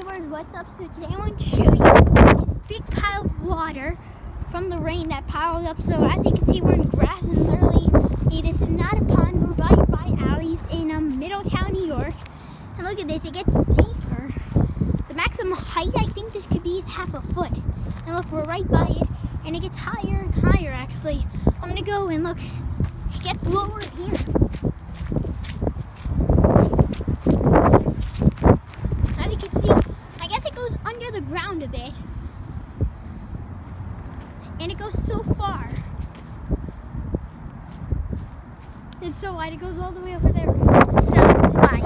viewers, what's up? So today I want to show you this big pile of water from the rain that piled up. So as you can see, we're in grass and literally, this is not a pond. We're by alleys in Middletown, New York. And look at this, it gets deeper. The maximum height I think this could be is half a foot. And look, we're right by it, and it gets higher and higher actually. I'm gonna go and look, it gets lower here. As you can see, I guess it goes under the ground a bit. And it goes so far. It's so wide, it goes all the way over there. So, bye.